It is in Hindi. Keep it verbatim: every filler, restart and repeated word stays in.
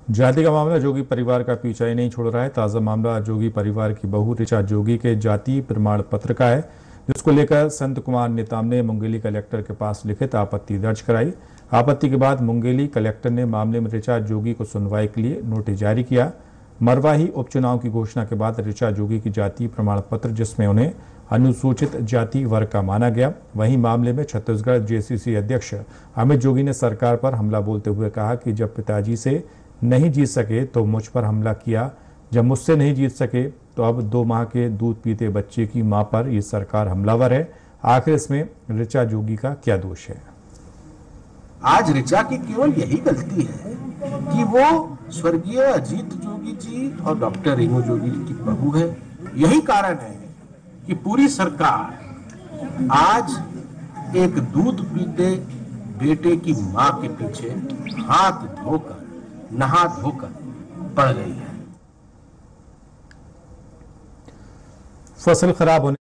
जाति का मामला जोगी परिवार का पीछा ही नहीं छोड़ रहा है। ताजा मामला जोगी परिवार की बहू ऋचा जोगी के जाति प्रमाण पत्र का है, जिसको लेकर संत कुमार नेताम ने मुंगेली कलेक्टर के पास लिखित आपत्ति दर्ज कराई। आपत्ति के बाद मुंगेली कलेक्टर ने मामले में ऋचा जोगी को सुनवाई के लिए नोटिस जारी किया। मरवाही उपचुनाव की घोषणा के बाद ऋचा जोगी की जाति प्रमाण पत्र, जिसमें उन्हें अनुसूचित जाति वर्ग का माना गया। वहीं मामले में छत्तीसगढ़ जेसीसी अध्यक्ष अमित जोगी ने सरकार पर हमला बोलते हुए कहा कि जब पिताजी से नहीं जीत सके तो मुझ पर हमला किया, जब मुझसे नहीं जीत सके तो अब दो माह के दूध पीते बच्चे की मां पर ये सरकार हमलावर है। आखिर इसमें ऋचा जोगी का क्या दोष है? आज ऋचा की केवल यही गलती है कि वो स्वर्गीय अजीत जोगी जी और डॉक्टर रेणु जोगी की बहू है। यही कारण है कि पूरी सरकार आज एक दूध पीते बेटे की मां के पीछे हाथ धोकर नहा धोकर पड़ गई है। फसल खराब होने